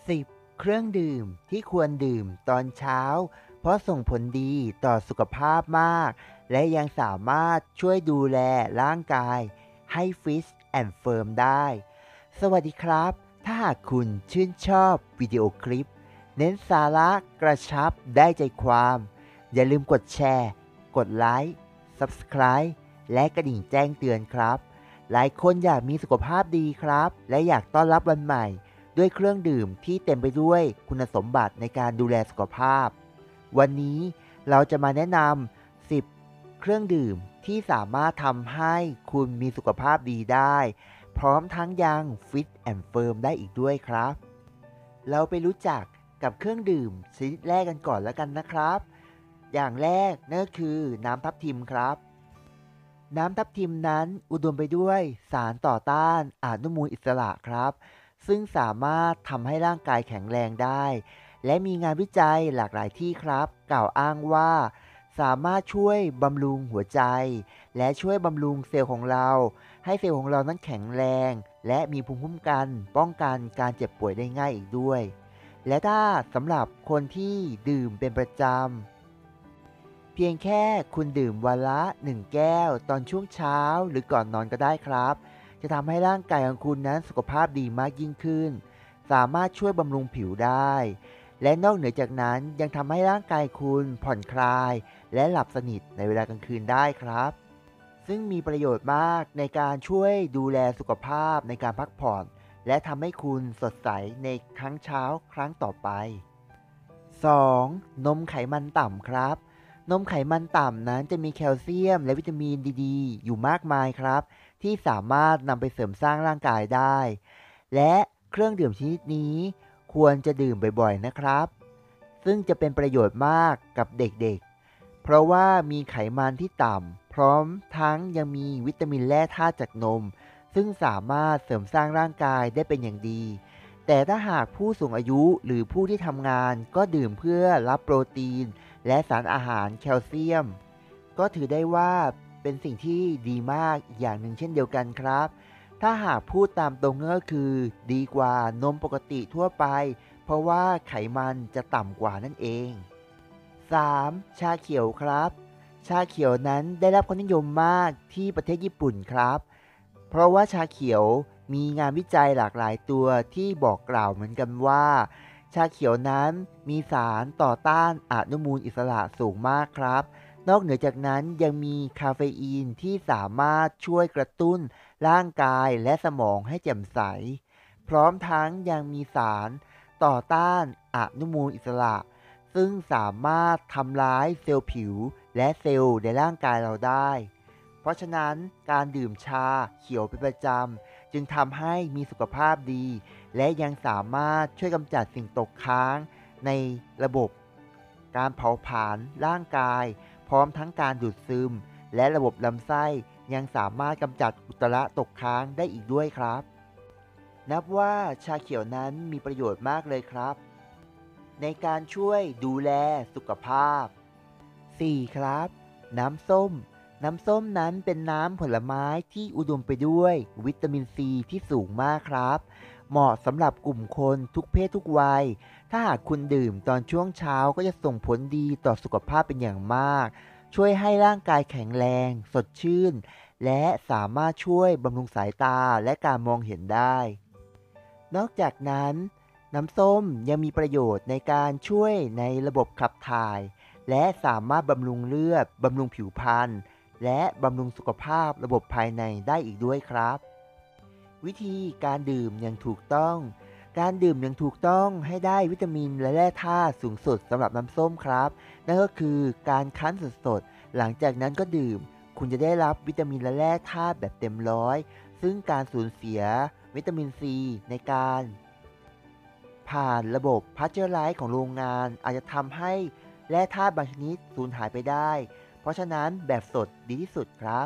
10เครื่องดื่มที่ควรดื่มตอนเช้าเพราะส่งผลดีต่อสุขภาพมากและยังสามารถช่วยดูแลร่างกายให้ฟิตแอนด์เฟิร์มได้สวัสดีครับถ้าหากคุณชื่นชอบวิดีโอคลิปเน้นสาระกระชับได้ใจความอย่าลืมกดแชร์กดไลค์ Subscribe และกระดิ่งแจ้งเตือนครับหลายคนอยากมีสุขภาพดีครับและอยากต้อนรับวันใหม่ ด้วยเครื่องดื่มที่เต็มไปด้วยคุณสมบัติในการดูแลสุขภาพ วันนี้เราจะมาแนะนำ10เครื่องดื่มที่สามารถทำให้คุณมีสุขภาพดีได้ พร้อมทั้งยังฟิตแอนด์เฟิร์มได้อีกด้วยครับ เราไปรู้จักกับเครื่องดื่มชนิดแรกกันก่อนแล้วกันนะครับ อย่างแรกนั่นก็คือน้ำทับทิมครับ น้ำทับทิมนั้นอุดมไปด้วยสารต่อต้านอนุมูลอิสระครับซึ่งสามารถทำให้ร่างกายแข็งแรงได้และมีงานวิจัยหลากหลายที่ครับกล่าวอ้างว่าสามารถช่วยบำรุงหัวใจและช่วยบำรุงเซลล์ของเราให้เซลล์ของเรานั้นแข็งแรงและมีภูมิคุ้มกันป้องกันการเจ็บป่วยได้ง่ายอีกด้วยและถ้าสำหรับคนที่ดื่มเป็นประจำ เพียงแค่คุณดื่มวันละ1แก้วตอนช่วงเช้าหรือก่อนนอนก็ได้ครับจะทำให้ร่างกายของคุณนั้นสุขภาพดีมากยิ่งขึ้นสามารถช่วยบำรุงผิวได้และนอกเหนือจากนั้นยังทำให้ร่างกายคุณผ่อนคลายและหลับสนิทในเวลากลางคืนได้ครับซึ่งมีประโยชน์มากในการช่วยดูแลสุขภาพในการพักผ่อนและทำให้คุณสดใสในครั้งเช้าครั้งต่อไป 2. นมไขมันต่ำครับนมไขมันต่ำนั้นจะมีแคลเซียมและวิตามินดีอยู่มากมายครับที่สามารถนำไปเสริมสร้างร่างกายได้และเครื่องดื่มชนิดนี้ควรจะดื่มบ่อยๆนะครับซึ่งจะเป็นประโยชน์มากกับเด็กๆเพราะว่ามีไขมันที่ต่ำพร้อมทั้งยังมีวิตามินแร่ธาตุจากนมซึ่งสามารถเสริมสร้างร่างกายได้เป็นอย่างดี แต่ถ้าหากผู้สูงอายุหรือผู้ที่ทำงานก็ดื่มเพื่อรับโปรตีนและสารอาหารแคลเซียมก็ถือได้ว่าเป็นสิ่งที่ดีมากอีกอย่างหนึ่งเช่นเดียวกันครับถ้าหากพูดตามตรงก็คือดีกว่านมปกติทั่วไปเพราะว่าไขมันจะต่ำกว่านั่นเอง 3. ชาเขียวครับชาเขียวนั้นได้รับความนิยมมากที่ประเทศญี่ปุ่นครับเพราะว่าชาเขียวมีงานวิจัยหลากหลายตัวที่บอกกล่าวเหมือนกันว่าชาเขียวนั้นมีสารต่อต้านอนุมูลอิสระสูงมากครับนอกเหนือจากนั้นยังมีคาเฟอีนที่สามารถช่วยกระตุ้นร่างกายและสมองให้แจ่มใสพร้อมทั้งยังมีสารต่อต้านอนุมูลอิสระ ซึ่งสามารถทำร้ายเซลล์ผิวและเซลล์ในร่างกายเราได้ เพราะฉะนั้นการดื่มชาเขียวเป็นประจำจึงทำให้มีสุขภาพดี และยังสามารถช่วยกำจัดสิ่งตกค้างในระบบการเผาผลาญร่างกายพร้อมทั้งการดูดซึมและระบบลำไส้ยังสามารถกำจัดอุจจาระตกค้างได้อีกด้วยครับนับว่าชาเขียวนั้นมีประโยชน์มากเลยครับ ในการช่วยดูแลสุขภาพ 4. ครับน้ำส้มน้ำส้มนั้นเป็นน้ำผลไม้ที่อุดมไปด้วยวิตามินซีที่สูงมากครับเหมาะสำหรับกลุ่มคนทุกเพศทุกวัยถ้าหากคุณดื่มตอนช่วงเช้าก็จะส่งผลดีต่อสุขภาพเป็นอย่างมากช่วยให้ร่างกายแข็งแรงสดชื่นและสามารถช่วยบำรุงสายตาและการมองเห็นได้นอกจากนั้น น้ำส้มยังมีประโยชน์ในการช่วยในระบบขับถ่ายและสามารถบำรุงเลือดบำรุงผิวพรรณและบำรุงสุขภาพระบบภายในได้อีกด้วยครับวิธีการดื่มอย่างถูกต้องการดื่มอย่างถูกต้องให้ได้วิตามินและแร่ธาตุสูงสุดสำหรับน้ำส้มครับนั่นก็คือการคั้นสดๆหลังจากนั้นก็ดื่มคุณจะได้รับวิตามินและแร่ธาตุแบบเต็มร้อยซึ่งการสูญเสียวิตามินซีในการผ่านระบบพาสเจอร์ไลซ์ของโรงงานอาจจะทำให้แร่ธาตุบางชนิดสูญหายไปได้เพราะฉะนั้นแบบสดดีที่สุดครับ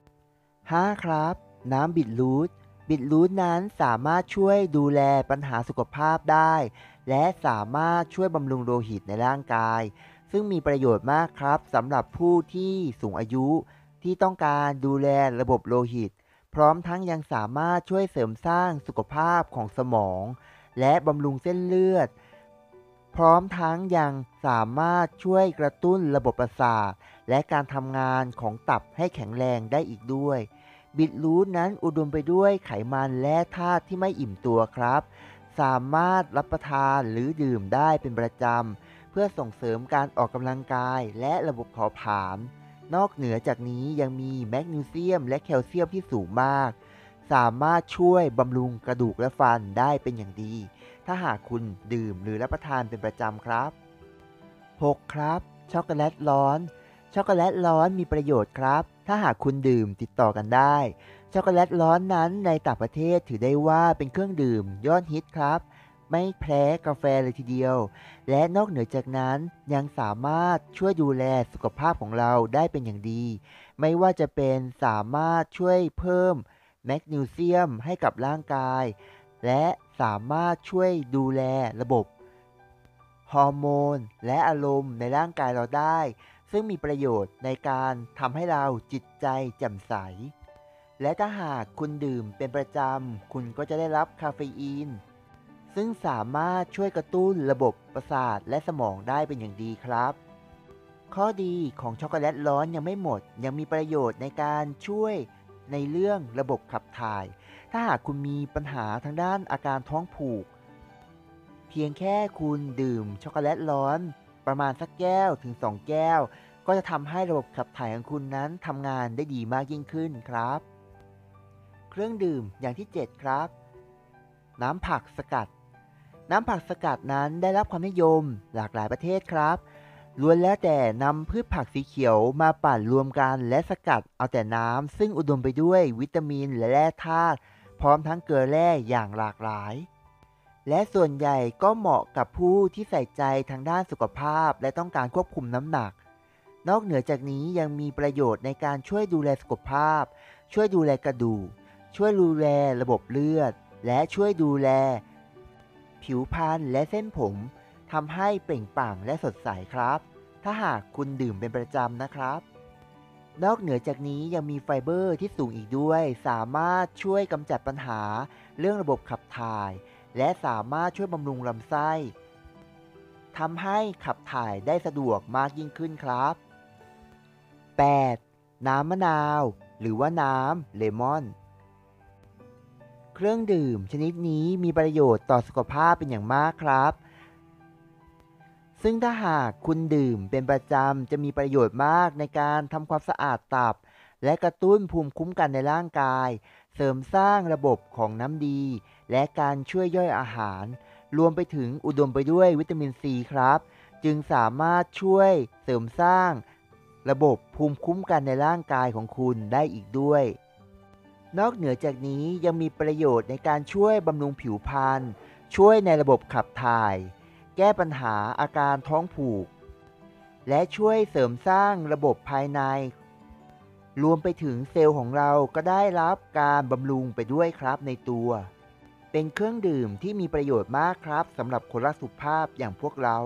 5. ครับน้ำบิทรูทนั้นสามารถช่วยดูแลปัญหาสุขภาพได้และสามารถช่วยบำรุงโลหิตในร่างกายซึ่งมีประโยชน์มากครับสำหรับผู้ที่สูงอายุที่ต้องการดูแลระบบโลหิตพร้อมทั้งยังสามารถช่วยเสริมสร้างสุขภาพของสมองและบำรุงเส้นเลือดพร้อมทั้งยังสามารถช่วยกระตุ้นระบบประสาทและการทำงานของตับให้แข็งแรงได้อีกด้วยบีทรูทนั้นอุดมไปด้วยไขมันและธาตุที่ไม่อิ่มตัวครับสามารถรับประทานหรือดื่มได้เป็นประจำเพื่อส่งเสริมการออกกำลังกายและระบบเผาผลาญนอกเหนือจากนี้ยังมีแมกนีเซียมและแคลเซียมที่สูงมากสามารถช่วยบำรุงกระดูกและฟันได้เป็นอย่างดีถ้าหากคุณดื่มหรือรับประทานเป็นประจำครับ 6. ครับช็อกโกแลตร้อนช็อกโกแลตร้อนมีประโยชน์ครับถ้าหากคุณดื่มติดต่อกันได้ช็อกโกแลตร้อนนั้นในต่างประเทศถือได้ว่าเป็นเครื่องดื่มยอดฮิตครับไม่แพ้กาแฟเลยทีเดียวและนอกเหนือจากนั้นยังสามารถช่วยดูแลสุขภาพของเราได้เป็นอย่างดีไม่ว่าจะเป็นสามารถช่วยเพิ่มแมกนีเซียมให้กับร่างกายและสามารถช่วยดูแลระบบฮอร์โมนและอารมณ์ในร่างกายเราได้ซึ่งมีประโยชน์ในการทำให้เราจิตใจแจ่มใสและถ้าหากคุณดื่มเป็นประจำคุณก็จะได้รับคาเฟอีนซึ่งสามารถช่วยกระตุ้นระบบประสาทและสมองได้เป็นอย่างดีครับข้อดีของช็อกโกแลตร้อนยังไม่หมดยังมีประโยชน์ในการช่วยในเรื่องระบบขับถ่ายถ้าหากคุณมีปัญหาทางด้านอาการท้องผูก เพียงแค่คุณดื่มช็อกโกแลตร้อนประมาณสักแก้วถึง2แก้วก็จะทำให้ระบบขับถ่ายของคุณนั้นทำงานได้ดีมากยิ่งขึ้นครับเครื่องดื่มอย่างที่7ครับน้ำผักสกัดน้ำผักสกัดนั้นได้รับความนิยมหลากหลายประเทศครับล้วนแล้วแต่นำพืชผักสีเขียวมาปั่นรวมกันและสกัดเอาแต่น้ำซึ่งอุดมไปด้วยวิตามินและแร่ธาตุพร้อมทั้งเกลือแร่อย่างหลากหลาย และส่วนใหญ่ก็เหมาะกับผู้ที่ใส่ใจทางด้านสุขภาพและต้องการควบคุมน้ำหนัก นอกเหนือจากนี้ยังมีประโยชน์ในการช่วยดูแลสุขภาพ ช่วยดูแลกระดูก ช่วยดูแลระบบเลือด และช่วยดูแลผิวพรรณและเส้นผมทำให้เปล่งปลั่งและสดใสครับ ถ้าหากคุณดื่มเป็นประจำนะครับ นอกเหนือจากนี้ยังมีไฟเบอร์ที่สูงอีกด้วย สามารถช่วยกำจัดปัญหาเรื่องระบบขับถ่าย และสามารถช่วยบำรุงลำไส้ทำให้ขับถ่ายได้สะดวกมากยิ่งขึ้นครับ 8. น้ำมะนาวหรือว่าน้ำเลมอนเครื่องดื่มชนิดนี้มีประโยชน์ต่อสุขภาพเป็นอย่างมากครับซึ่งถ้าหากคุณดื่มเป็นประจำจะมีประโยชน์มากในการทำความสะอาดตับและกระตุ้นภูมิคุ้มกันในร่างกายเสริมสร้างระบบของน้ำดีและการช่วยย่อยอาหารรวมไปถึงอุดมไปด้วยวิตามินซีครับจึงสามารถช่วยเสริมสร้างระบบภูมิคุ้มกันในร่างกายของคุณได้อีกด้วยนอกเหนือจากนี้ยังมีประโยชน์ในการช่วยบำรุงผิวพรรณช่วยในระบบขับถ่ายแก้ปัญหาอาการท้องผูกและช่วยเสริมสร้างระบบภายในรวมไปถึงเซลล์ของเราก็ได้รับการบำรุงไปด้วยครับในตัวเป็นเครื่องดื่มที่มีประโยชน์มากครับสำหรับคนรักสุขภาพอย่างพวกเรา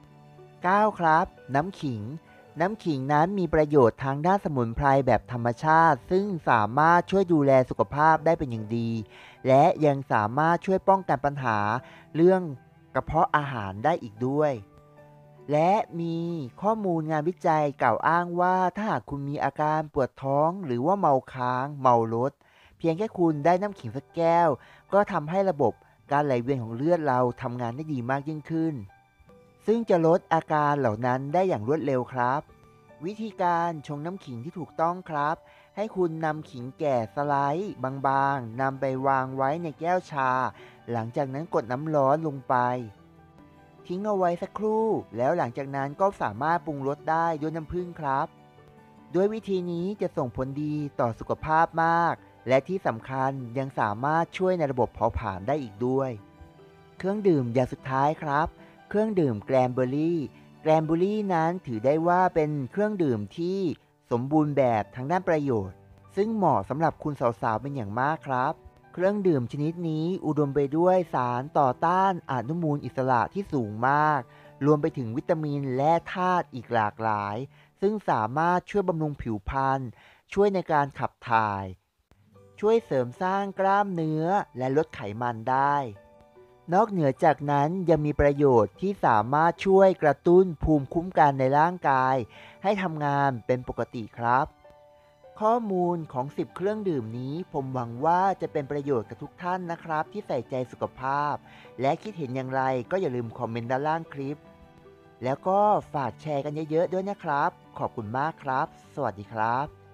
9ครับน้ำขิงน้ำขิงนั้นมีประโยชน์ทางด้านสมุนไพรแบบธรรมชาติซึ่งสามารถช่วยดูแลสุขภาพได้เป็นอย่างดีและยังสามารถช่วยป้องกันปัญหาเรื่องกระเพาะอาหารได้อีกด้วยและมีข้อมูลงานวิจัยกล่าวอ้างว่าถ้าหากคุณมีอาการปวดท้องหรือว่าเมาค้างเมารถเพียงแค่คุณได้น้ำขิงสักแก้วก็ทำให้ระบบการไหลเวียนของเลือดเราทำงานได้ดีมากยิ่งขึ้นซึ่งจะลดอาการเหล่านั้นได้อย่างรวดเร็วครับวิธีการชงน้ำขิงที่ถูกต้องครับให้คุณนำขิงแก่สไลด์บางๆนำไปวางไว้ในแก้วชาหลังจากนั้นกดน้ำร้อนลงไปทิ้งเอาไว้สักครู่แล้วหลังจากนั้นก็สามารถปรุงรสได้ด้วยน้ำผึ้งครับด้วยวิธีนี้จะส่งผลดีต่อสุขภาพมากและที่สำคัญยังสามารถช่วยในระบบเผาผลาญได้อีกด้วยเครื่องดื่มอย่างสุดท้ายครับเครื่องดื่มแกรนเบอรี่แกรนเบอรี่นั้นถือได้ว่าเป็นเครื่องดื่มที่สมบูรณ์แบบทางด้านประโยชน์ซึ่งเหมาะสำหรับคุณสาวๆเป็นอย่างมากครับเครื่องดื่มชนิดนี้อุดมไปด้วยสารต่อต้านอนุมูลอิสระที่สูงมากรวมไปถึงวิตามินและธาตุอีกหลากหลายซึ่งสามารถช่วยบำรุงผิวพรรณช่วยในการขับถ่ายช่วยเสริมสร้างกล้ามเนื้อและลดไขมันได้นอกเหนือจากนั้นยังมีประโยชน์ที่สามารถช่วยกระตุ้นภูมิคุ้มกันในร่างกายให้ทำงานเป็นปกติครับข้อมูลของ10เครื่องดื่มนี้ผมหวังว่าจะเป็นประโยชน์กับทุกท่านนะครับที่ใส่ใจสุขภาพและคิดเห็นอย่างไรก็อย่าลืมคอมเมนต์ด้านล่างคลิปแล้วก็ฝากแชร์กันเยอะๆด้วยนะครับขอบคุณมากครับสวัสดีครับ